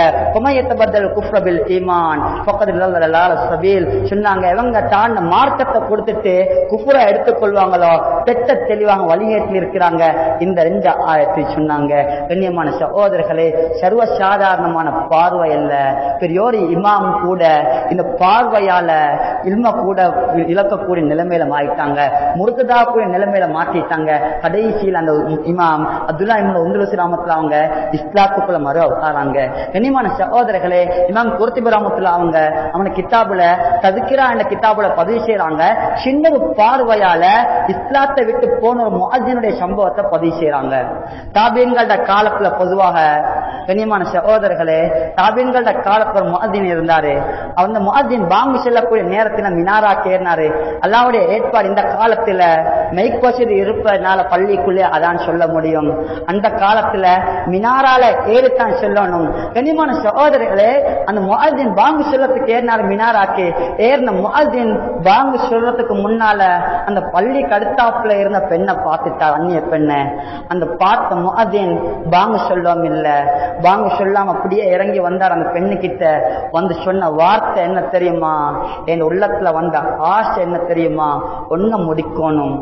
சொன்னாங்க, இவங்க தான் மார்க்கத்தை கொடுத்துட்டு குஃப்ரை எடுத்துக்கொள்வாங்களோ தெட்ட தெளிவாங்க வழிகேட்டில் இருக்கிறாங்க, இந்த ரெண்டு ஆயத்தை சொன்னாங்க. கண்ணியமான சகோதரர்களே, சர்வ சாதாரணமான பார்வை அல்ல, பெரியோர் இமாம் கூட இந்த பார்வையால இல்ம கூட இழக்கக்கூடிய நிலைமையில மாறிட்டாங்க, முருகதா கூடிய நிலைமையில மாற்றிட்டாங்க. கடைசியில் அந்த இமாம் அப்துல்லா மந்துலுசி ரஹ்மத்துல்லாஹி அவங்க இஸ்லாத்துக்குள்ள மறு அவதாராங்க. கண்ணியமான சகோதரர்களே, இமாம் குர்துபி ரஹ்மத்துல்லாஹி அவங்க அவன கிதாபுல தஸ்கிரா என்ற கிதாபுல பதிவு செய்யறாங்க, சின்ன பார்வையால இஸ்லாத்தை விட்டு போன ஒரு முஅஜ்ஜினுடைய சம்பவத்தை பதிவு செய்யறாங்க. தாபீன்களோட காலத்துல பொதுவாக கண்ணியமான சகோதரர்களே, தாபீன்களோட காலத்துல ஒரு முஅஜ்ஜின் இருந்தாரு. அந்த முஅஜ்ஜின் பாங்கு செல்லக்கூடிய நேரத்துல மினாரா கேறினாரு. அல்லாஹ்வுடைய ஏற்பாடு இந்த காலத்துல மைக் வசதி இருப்பதனால பள்ளிக்குள்ளே அதான் சொல்ல முடியும். அந்த காலத்துல மினாரால ஏறித்தான் சொல்லணும். கண்ணியமான சகோதரர்களே, அந்த முஅஜ்ஜின் பாங்கு சொல்லத்துக்கு ஏறினாரு மினாராக்கு. ஏறின முஅஜ்ஜின் பாங்கு சொல்றதுக்கு முன்னால அந்த பள்ளிக்கு அடுத்தாப்புல இருந்த பெண்ணை பார்த்துட்டார், அந்நிய பெண்ணை. அந்த பார்த்த முஅஜ்ஜின் பாங்கு சொல்லவும் இல்ல, பாங்கு சொல்லாம அப்படியே இறங்கி வந்தார். அந்த பெண்ணு கிட்ட வந்து சொன்ன வார்த்தை என்ன தெரியுமா, என் உள்ளத்துல வந்த ஆசை என்ன தெரியுமா, ஒன்ன முடிக்கணும்.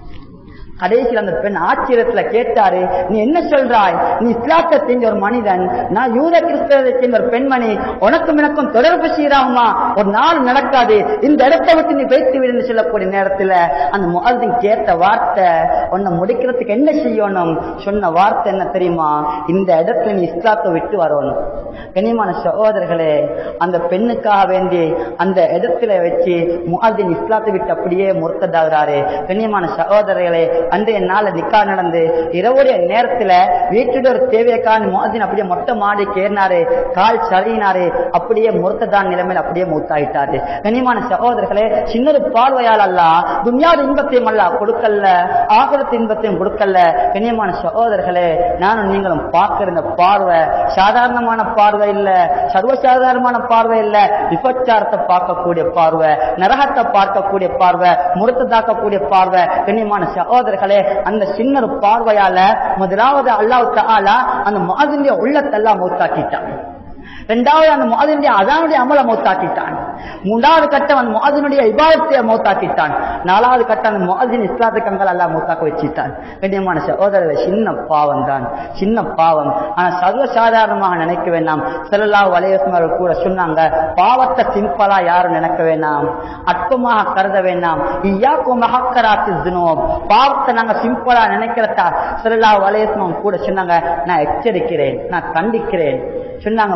கடைசியில் அந்த பெண் ஆச்சரியத்துல கேட்டாரு, நீ என்ன சொல்றாய், நீ இஸ்லாத்தை தெரிஞ்ச ஒரு மனிதன், நான் யூத கிறிஸ்தவத்தை தெரிஞ்ச ஒரு பெண்மணி, உனக்கும் எனக்கும் தொடர்பு செய்யறாமா, ஒரு நாள் நடக்காது, இந்த இடத்தை விட்டு நீ வைத்து விடுன்னு சொல்லக்கூடிய நேரத்துல அந்த முஅஜ்ஜின் கேட்ட வார்த்தை, உன்னை முடிக்கிறதுக்கு என்ன செய்யணும், சொன்ன வார்த்தை என்ன தெரியுமா, இந்த இடத்துல நீ இஸ்லாத்தை விட்டு வரணும். கண்ணியமான சகோதரர்களே, அந்த பெண்ணுக்காக வேண்டி அந்த இடத்துல வச்சு முஅஜ்ஜின் இஸ்லாத்தை விட்டு அப்படியே முர்த்ததாகிறாரு. கண்ணியமான சகோதரர்களே, அன்றைய நாள் நிக்கா நடந்து இரவுடைய நேரத்துல வீட்டுடைய ஒரு தேவையக்கான முஅஜ்ஜின் அப்படியே மொட்டை மாடி கேறினாரு, கால் சரியினாரு, அப்படியே முர்த்ததான் நிலைமையில் அப்படியே மூத்தாயிட்டாரு. கண்ணியமான சகோதரர்களே, சின்னொரு பார்வையால் அல்லாஹ் துன்யாவுடைய இன்பத்தையும் அல்லாஹ் கொடுக்கல, ஆகிரத்து இன்பத்தையும் கொடுக்கல. கண்ணியமான சகோதரர்களே, நானும் நீங்களும் பார்க்கிற இந்த பார்வை சாதாரணமான பார்வை இல்ல, சர்வசாதாரணமான பார்வை இல்ல, விபச்சாரத்தை பார்க்கக்கூடிய பார்வை, நரகத்தை பார்க்கக்கூடிய பார்வை, முர்த்ததாக்கக்கூடிய பார்வை. கண்ணியமான சகோதரர்களே, சகோதரர்களே, அந்த சின்ன ஒரு பார்வையால முதலாவது அல்லாஹ் தஆலா அந்த முஅஸ்ஸினுடைய உள்ளத்தெல்லாம் மௌத்தாக்கிட்டான். இரண்டாவது அந்த முஅஸ்ஸினுடைய அஸானுடைய அமலை மௌத்தாக்கிட்டான். மூன்றாவது கட்டம் அந்த முஅஸ்ஸினுடைய இபாதத்தை மௌத்தாக்கிட்டான். நாலாவது கட்டம் அந்த முஅஸ்ஸின் இஸ்லாத்துக்கு அங்கள் அல்லாஹ் மௌத்தாக்க வச்சிட்டான். கண்ணியமான சகோதரர்களே, சின்ன பாவம் தான், சின்ன பாவம். ஆனா சர்வ சாதாரணமாக நினைக்க வேண்டாம். ஸல்லல்லாஹு அலைஹி வஸல்லம் கூட சொன்னாங்க, பாவத்தை சிம்பிளா யாரும் நினைக்க வேண்டாம், அற்பமாக கருத வேண்டாம். இய்யாக்கும் மஹக்கராத்திஸ் ஸுனூப், பாவத்தை நாங்க சிம்பிளா நினைக்கிறதா ஸல்லல்லாஹு அலைஹி வஸல்லம் கூட சொன்னாங்க, நான் எச்சரிக்கிறேன், நான் கண்டிக்கிறேன். சொன்னாங்க,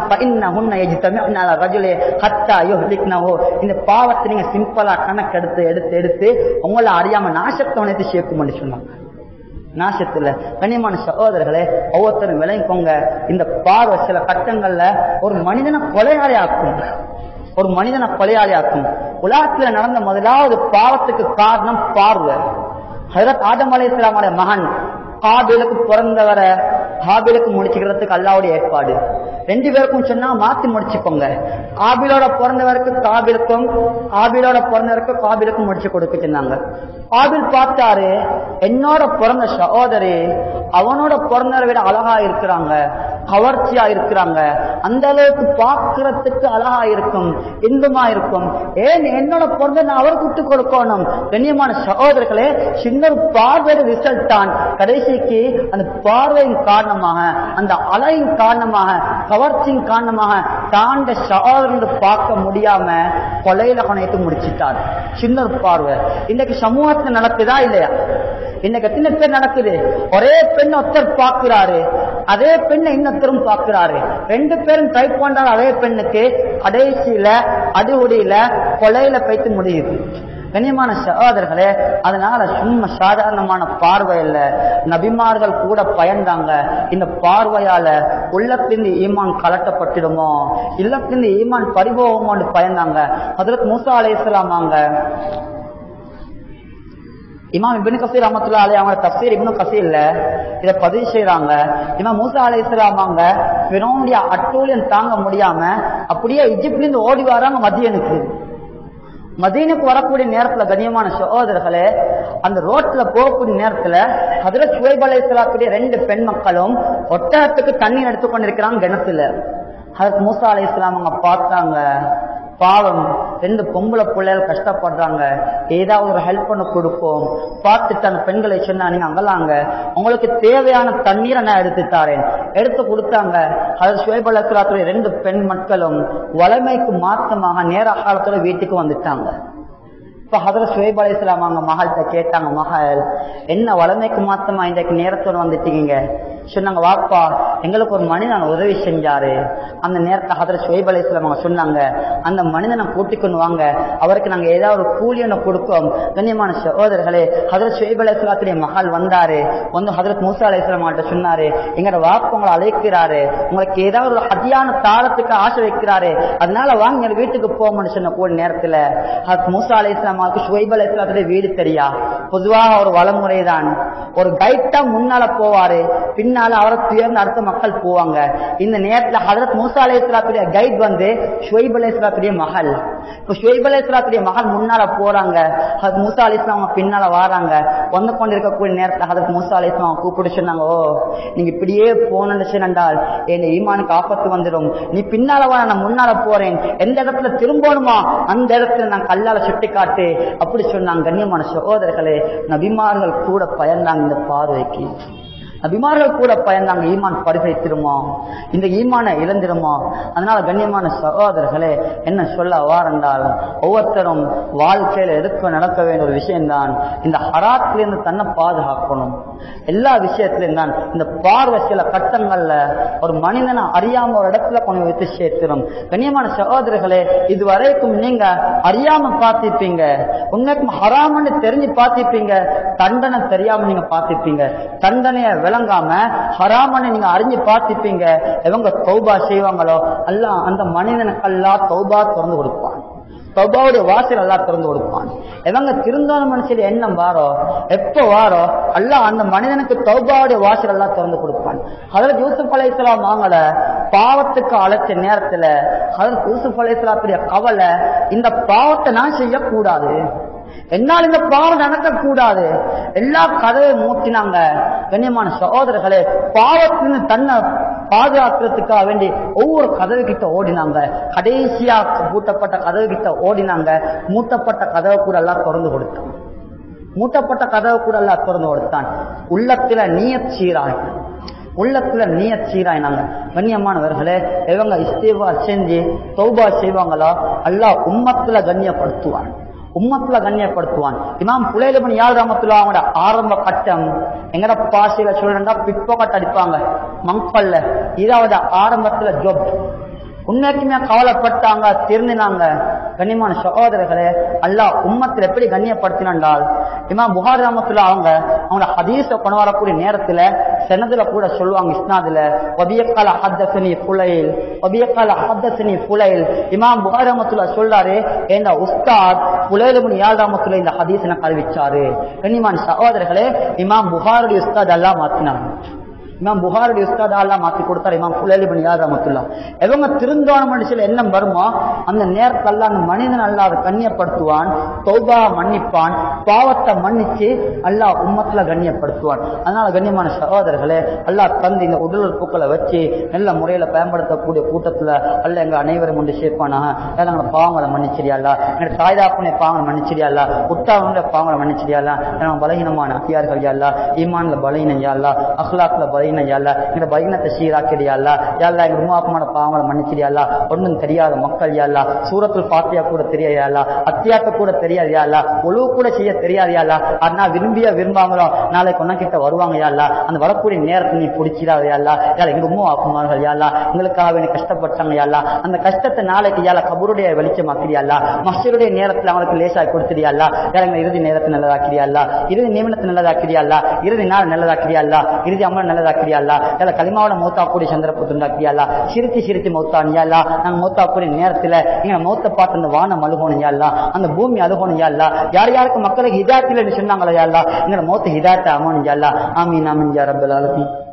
இந்த பாவத்தை நீங்க சிம்பிளா கணக்கு எடுத்து எடுத்து எடுத்து உங்களை அறியாம நாசத்தை உணர்த்து சேர்க்கும் சொன்னாங்க. நாசத்துல கண்ணியமான சகோதரர்களே, ஒவ்வொருத்தரும் விளங்கிக்கோங்க, இந்த பார்வை சில கட்டங்கள்ல ஒரு மனிதனை கொலையாளி ஆக்கும், ஒரு மனிதனை கொலையாளி ஆக்கும். உலகத்துல நடந்த முதலாவது பாவத்துக்கு காரணம் பார்வை. ஹஜ்ரத் ஆதம் அலைஹிஸ்ஸலாமுடைய மகன் காபிலுக்கு பிறந்தவரை காபிலுக்கு முடிச்சுக்கிறதுக்கு அல்லாஹ்வுடைய ஏற்பாடு. ரெண்டு பேருக்கும் சொன்னா மாத்தி முடிச்சுக்கோங்க. காபிலோட பிறந்தவருக்கு காபிலுக்கும், காபிலோட பிறந்தவருக்கு காபிலுக்கும் முடிச்சு கொடுக்க சொன்னாங்க. காபில் பார்த்தாரு, என்னோட பிறந்த சகோதரி அவனோட பிறந்தவரை விட அழகா இருக்கிறாங்க, கவர்ச்சியா இருக்கிறாங்க, அந்த அளவுக்கு பார்க்கறதுக்கு அழகா இருக்கும், இன்பமா இருக்கும், ஏன் என்னோட பிறந்த நான் அவருக்கு விட்டு கொடுக்கணும். கண்ணியமான சகோதரர்களே, சின்ன பார்வையோட ரிசல்ட் தான் கடைசிக்கு அந்த பார்வையின் காரணமாக, அந்த அலையின் காரணமாக, கவர்ச்சியின் காரணமாக தாண்ட சகோதரன் பார்க்க முடியாம கொலையில கொனைத்து முடிச்சுட்டார். சின்ன பார்வை இன்னைக்கு சமூகத்துல நடக்குதா இல்லையா? இன்னைக்கு எத்தனை பேர் நடக்குது? ஒரே பெண் ஒருத்தர் பார்க்கிறாரு, அதே பெண்ணை இன்னொருத்தரும் பார்க்கிறாரு, ரெண்டு பேரும் ட்ரை பண்றாரு அதே பெண்ணுக்கு, கடைசியில அடிவுடியில கொலையில பைத்து முடியுது. கண்ணியமான சகோதரர்களே, அதனால சும்மா சாதாரணமான பார்வை இல்ல, நபிமார்கள் கூட பயந்தாங்க. இந்த பார்வையால உள்ளத்திலிருந்து ஈமான் கலட்டப்பட்டிடுமோ, இல்லத்திலிருந்து ஈமான் பறிபோகுமோன்னு பயந்தாங்க. ஹஜ்ரத் மூசா அலைஹிஸ்ஸலாம் வாங்க, இமாம் இப்னு கஸீர் ரஹ்மத்துல்லாஹி அலைஹி அவங்க தஃசீர் இப்னு கஸீர்ல இத பதிவு செய்றாங்க. இமாம் மூசா அலைஹிஸ்ஸலாம் அவங்க ஃபிரௌனுடைய அட்டூழியம் தாங்க முடியாம அப்படியே எகிப்துல இருந்து ஓடி வராங்க மதியனுக்கு. மதீனாக்கு வரக்கூடிய நேரத்துல கண்ணியமான சகோதரர்களே, அந்த ரோட்ல போகக்கூடிய நேரத்துல ஹஜ்ரத் ஷுவைப் அலைஹிஸ்ஸலாத்துடைய ரெண்டு பெண் மக்களும் ஒட்டகத்துக்கு தண்ணீர் எடுத்துக்கொண்டிருக்கிறாங்க கிணத்துல. ஹஜ்ரத் மூசா அலைஹிஸ்ஸலாம் அவங்க பார்த்தாங்க, பாவம் ரெண்டு பொம்பளை பிள்ளைகள் கஷ்டப்படுறாங்க, ஏதாவது ஒரு ஹெல்ப் பண்ண கொடுப்போம். பார்த்துட்டு அந்த பெண்களை சொன்னா, நீங்க அங்கலாங்க, உங்களுக்கு தேவையான தண்ணீரை நான் எடுத்து தாரேன். எடுத்து கொடுத்தாங்க. ஹஜ்ரத் ஷுவைப் அலைஹிஸ்ஸலாத்துடைய ரெண்டு பெண் மக்களும் வளமைக்கு மாற்றமாக நேர காலத்துல வீட்டுக்கு வந்துட்டாங்க. இப்ப ஹஜ்ரத் ஷுவைப் அலைஹிஸ்ஸலாம் அவங்க மகள்கிட்ட கேட்டாங்க, மகள் என்ன வளமைக்கு மாற்றமா இன்றைக்கு நேரத்தோடு வந்துட்டீங்க? சொன்னாங்க, வாப்பா எங்களுக்கு ஒரு மனிதன் உதவி செஞ்சாரு. அந்த நேரத்தை ஹஜ்ரத் ஷுவைப் அலைஹிஸ்ஸலாம் அவங்க சொன்னாங்க, அந்த மனிதனை கூட்டிக்கொண்டு வாங்க, அவருக்கு நாங்க ஏதாவது ஒரு கூலி ஒன்று கொடுப்போம். கண்ணியமான சகோதரர்களே, ஹஜ்ரத் ஷுவைப் அலைஹிஸ்ஸலாத்துடைய மகள் வந்தாரு, வந்து ஹஜ்ரத் மூசா அலைஹிஸ்ஸலாம் கிட்ட சொன்னாரு, எங்கட வாப்பா உங்களை அழைக்கிறாரு, உங்களுக்கு ஏதாவது ஒரு அதியான தாளத்துக்கு ஆசை வைக்கிறாரு, அதனால வாங்க எங்க வீட்டுக்கு போகணும்னு சொன்ன கூட நேரத்துல ஹஜ்ரத் மூசா அலைஹிஸ்ஸலாம் ஷுவைப் அலைஹிஸ்ஸலாத்துடைய வீடு தெரியா, பொதுவாக ஒரு வளமுறைதான், ஒரு கைட்டா முன்னால போவாரு, பின்னால அவரை துயர்ந்து அடுத்த மக்கள் போவாங்க. இந்த நேரத்துல ஹஜ்ரத் மூசா அலைஹிஸ்ஸலாத்துடைய கைட் வந்து ஷுவைப் அலைஹிஸ்ஸலாத்துடைய மகள். இப்ப ஷுவைப் அலைஹிஸ்ஸலாத்துடைய மகள் முன்னால போறாங்க, ஹஜ்ரத் மூசா அலைஹிஸ்ஸலாம் பின்னால வராங்க. வந்து கொண்டிருக்கக்கூடிய நேரத்துல ஹஜ்ரத் மூசா அலைஹிஸ்ஸலாம் கூப்பிட்டு சொன்னாங்க, ஓ நீங்க இப்படியே போனேன்னு சொன்னால் என் ஈமானுக்கு ஆபத்து வந்துடும், நீ பின்னால வா, நான் முன்னால போறேன், எந்த இடத்துல திரும்பணுமா அந்த இடத்துல நான் கல்லால சுட்டி காட்டு அப்படி சொன்னாங்க. கண்ணியமான சகோதரர்களே, நபிமார்கள் கூட பயந்தாங்க இந்த பார்வைக்கு, நபிமார்கள் கூட பயந்தாங்க, ஈமான் பரிசைத்திருமோ, இந்த ஈமானை இழந்திருமோ. அதனால கண்ணியமான சகோதரர்களே, என்ன சொல்ல வாரென்றால், ஒவ்வொருத்தரும் வாழ்க்கையில எதுக்கு நடக்க வேண்டிய ஒரு விஷயம்தான் இந்த ஹராத்திலிருந்து தன்னை பாதுகாக்கணும். எல்லா விஷயத்திலும் தான் இந்த பார்வை சில கட்டங்கள்ல ஒரு மனிதனை அறியாம ஒரு இடத்துல கொண்டு வைத்து சேர்த்திரும். கண்ணியமான சகோதரர்களே, இதுவரைக்கும் நீங்க அறியாம பார்த்திருப்பீங்க, உண்மைக்கும் ஹராமன்னு தெரிஞ்சு பார்த்திருப்பீங்க, தண்டனை தெரியாம நீங்க பார்த்திருப்பீங்க, தண்டனைய விளங்காம ஹராமனை நீங்க அறிஞ்சு பார்த்திருப்பீங்க. எவங்க தௌபா செய்வாங்களோ அல்லாஹ் அந்த மனிதனுக்கு அல்லாஹ் தௌபா திறந்து கொடுப்பான், தௌபாவுடைய வாசல் அல்லாஹ் திறந்து கொடுப்பான். எவங்க திருந்தான மனுஷன் எண்ணம் வாரோ எப்ப வாரோ அல்லாஹ் அந்த மனிதனுக்கு தௌபாவுடைய வாசல் அல்லாஹ் திறந்து கொடுப்பான். ஹஜ்ரத் யூசுப் அலைஹிஸ்ஸலாம் வாங்கல பாவத்துக்கு அழைச்ச நேரத்துல ஹஜ்ரத் யூசுப் அலைஹிஸ்ஸலாத்துடைய கவலை, இந்த பாவத்தை நான் செய்யக்கூடாது, என்னால் இந்த பாவம் நடக்கக்கூடாது. எல்லா கதவை மூட்டினாங்க. கண்ணியமான சகோதரர்களே, பாவத்திலிருந்து தன்னை பாதுகாக்கிறதுக்காக வேண்டி ஒவ்வொரு கதவு கிட்ட ஓடினாங்க. கடைசியா பூட்டப்பட்ட கதவு கிட்ட ஓடினாங்க. மூட்டப்பட்ட கதவை கூட எல்லாம் திறந்து கொடுத்தான். மூட்டப்பட்ட கதவை கூட எல்லாம் திறந்து கொடுத்தான். உள்ளத்துல நீயத் சீராய் உள்ளத்துல நீயத் சீராயினாங்க. கண்ணியமானவர்களே, இவங்க இஸ்திக்பார் செஞ்சு தௌபா செய்வாங்களா, அல்லாஹ் உம்மத்துல கண்ணியப்படுத்துவான். உம்மத்துல கண்ணியப்படுத்துவான். இமாம் புலைல் இப்னு இயாத் ரஹ்மத்துல்லாஹி அவங்களோட ஆரம்ப கட்டம் எங்கட பாஷையில சொல்றா பிற்பகட் அடிப்பாங்க மங்கல்ல. இதாவது ஆரம்பத்துல ஜொப் உண்மைக்குமே கவலைப்பட்டாங்க, திருந்தினாங்க. கண்ணியமான சகோதரர்களே, அல்லாஹ் உம்மத்தில் எப்படி கண்ணியப்படுத்தினால் இமாம் புகாரி ரஹ்மத்துல்லாஹி அவங்க அவங்களோட ஹதீஸ கொண்டு வரக்கூடிய நேரத்துல செனதுல கூட சொல்லுவாங்க, இஸ்னாதுல வபியக்கால ஹத்தஸனி ஃபுலைல் வபியக்கால ஹத்தஸனி ஃபுலைல். இமாம் புகாரி ரஹ்மத்துல்லாஹி சொல்றாரு, இந்த உஸ்தாத் ஃபுலைல் இப்னு இயாத் ரஹ்மத்துல்லாஹி இந்த ஹதீஸை எனக்கு அறிவிச்சாரு. கண்ணியமான சகோதரர்களே, இமாம் புகாரி உஸ்தாத் அல்லாஹ் மாத்தினாங்க. இமாம் புகாரி உஸ்தாத் அல்லாஹ் மாத்தி கொடுத்தார். இமாம் ஃபுலைல் இப்னு இயாத் ரஹ்மத்துல்லாஹ் எவங்க திருந்தோன மனுஷில எண்ணம் வருமோ அந்த நேரத்தில் அல்லாஹ் அந்த மனிதன் அல்லாஹ் அதை கண்ணியப்படுத்துவான், தௌபா மன்னிப்பான், பாவத்தை மன்னிச்சு அல்லாஹ் உம்மத்துல கண்ணியப்படுத்துவான். அதனால கண்ணியமான சகோதரர்களே, அல்லாஹ் தந்து இந்த உடல் உறுப்புக்களை வச்சு நல்ல முறையில பயன்படுத்தக்கூடிய கூட்டத்துல அல்லாஹ் எங்க அனைவரும் கொண்டு சேர்ப்பானாக. எங்களோட பாவங்களை மன்னிச்சிரியாலா, எங்களோட தாய்தாப்புடைய பாவங்களை மன்னிச்சிரியாலா, உத்தாவுடைய பாவங்களை மன்னிச்சிரியாலா, நம்ம பலகீனமான அத்தியார்கள் யாழ்லா, ஈமான்ல பலகீனம் யாழ்லா, அஹ்லாக்ல பலகீனம் யாழ்லா, எங்க பலகீனத்தை சீராக்கிறியாலா யாழ்லா, எங்க உருவாக்கமான பாவங்களை மன்னிச்சிரியாலா, ஒன்றும் தெரியாத மக்கள் யாழ்லா, சூரத்துல் ஃபாத்தியா கூட தெரியாதா, அத்தியாத்த கூட தெரியாது யாழ்லா, ஒழுவு கூட செய்ய தெரியாது யாழ்லா, ஆனா விரும்பிய விரும்பாமலோ நாளைக்கு ஒன்ன கிட்ட வருவாங்க யாழ்லா, அந்த வரக்கூடிய நேரத்தை நீ பிடிச்சிடாது யாழ்லா, யாழ் எங்க உருவாக்குமார்கள் யாழ்லா, எங்களுக்காக எனக்கு கஷ்டப்பட்டாங்க யாழ்லா, அந்த கஷ்டத்தை நாளைக்கு யாழ கபருடைய வெளிச்சமாக்கிறியாலா, மஸ்ஜிதுடைய நேரத்தில் அவங்களுக்கு லேசாய் கொடுத்துறியாலா, யாழ் எங்க இறுதி நேரத்தை நல்லதாக்கிறியாலா, இறுதி நியமனத்தை நல்லதாக்கிறியாலா, இறுதி நாள் நல்லதாக்கிறியாலா, இறுதி அமல் நல்லதாக்கிறியாலா, யாழ களிமாவோட மௌத்தாக்கூடிய சந்தர்ப்பத்தை உண்டாக்கிறியாலா, சிரித்து சிரித்து மௌத்தானியாலா, நாங்க மௌத்தாக்கூடிய நேரத்துல எங்க மௌத்த பார்த்து அந்த வானம் அழுகணும் யாழ்லா, அந்த பூமி அழுகணும் யாழ்லா, யார் யாருக்கு மக்களுக்கு ஹிதாயத்தில் சொன்னாங்களோ யாழ்லா, எங்களோட மௌத்த ஹிதாயத்தை அமணும் யாழ்லா. ஆமீன் ஆமீன் யா ரப்பல் ஆலமீன்.